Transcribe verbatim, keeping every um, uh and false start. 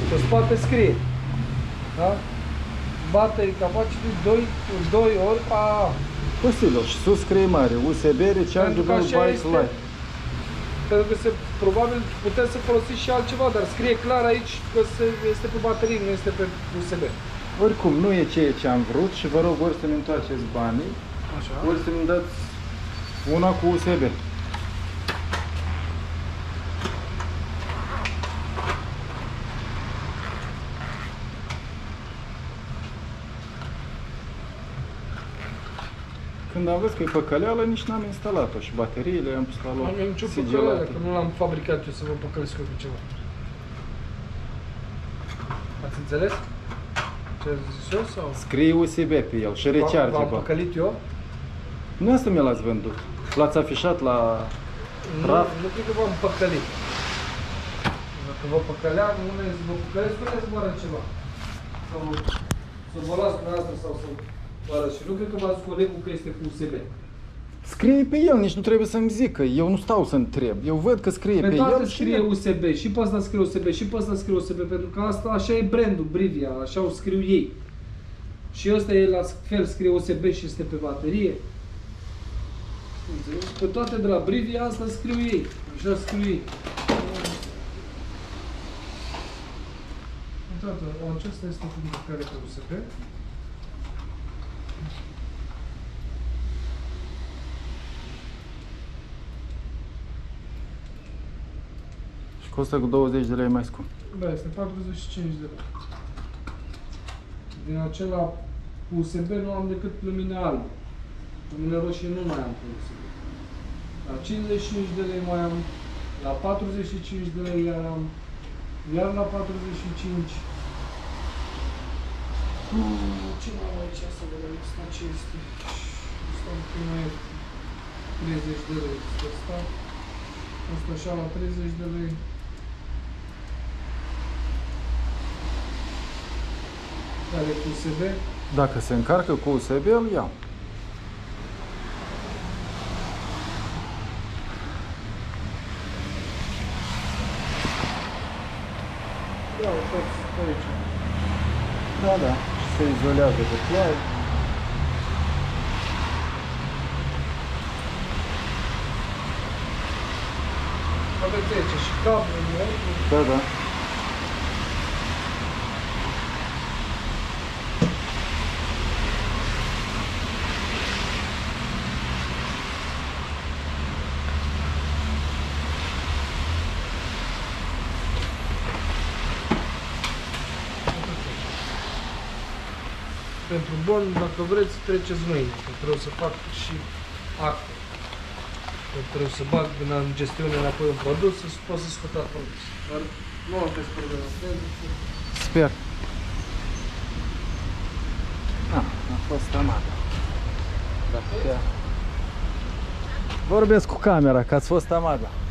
Pe spate scrie. Da? Battery capacity doi, doi ori A A. Posibil. Și sus scrie mare. U S B Rechargeable Bike Light. Pentru că se, probabil puteți să folosiți și altceva, dar scrie clar aici că se, este pe baterie, nu este pe U S B. Oricum, nu e ceea ce am vrut și vă rog ori să-mi întoarceți banii, Așa. ori să-mi dați una cu U S B. Când am văzut că e păcăleală, nici n-am instalat-o și bateriile le-am pus la loc. Nu am nicio păcăleală, că nu l-am fabricat eu să vă păcălesc eu cu ceva. Ați înțeles? Ce ați zis eu sau? Scrie U S B pe el și recharge. V-am păcălit eu? Nu asta mi l-ați vândut. L-ați afișat la Nu, raft? nu cred că v-am păcălit. Dacă vă păcăleam, nu ne vă păcălesc, spuneți-mă arăt ceva. Sau să vă las pe asta sau să vă arăt. Și nu cred că v-a zis colegul că este cu U S B. Scrie pe el, nici nu trebuie să-mi zică. Eu nu stau să întreb. Eu văd că scrie pe, Pe el. toate și scrie U S B, și pe asta scrie U S B, și pe asta scrie U S B, pentru că asta așa e brandul, Brivia, așa o scriu ei. Și ăsta e la fel, scrie U S B și este pe baterie. Înțelegi? Pe toate de la Brivia asta scriu ei, așa scriu ei. Uitați, acesta este cu care pe U S B. Costă cu douăzeci de lei mai scump. Da, este patruzeci și cinci de lei. Din acela cu U S B nu am decât lumină albă. Lumină roșie nu mai am cu U S B. La cincizeci și cinci de lei mai am, la patruzeci și cinci de lei iar am, iar la patruzeci și cinci. Hmm, ce mai am aici să vedem? Asta ce este? Asta un mai e treizeci de lei. Asta, asta așa la treizeci de lei. Care cu U S B? Dacă se încarcă cu U S B, îl iau. Da, uitați aici. Da, da. Și se izolează de ploaie. Aveți aici și cablu, nu? Da, da. Pentru bon, dacă vreți, treceți mâine. Trebuie să fac și acte. Trebuie să bag în gestiune înapoi un produs, să pot să scot produs. Dar nu am fost probleme. Sper. Ah, a fost amat. Dacă te... Vorbesc cu camera, că ați fost amada.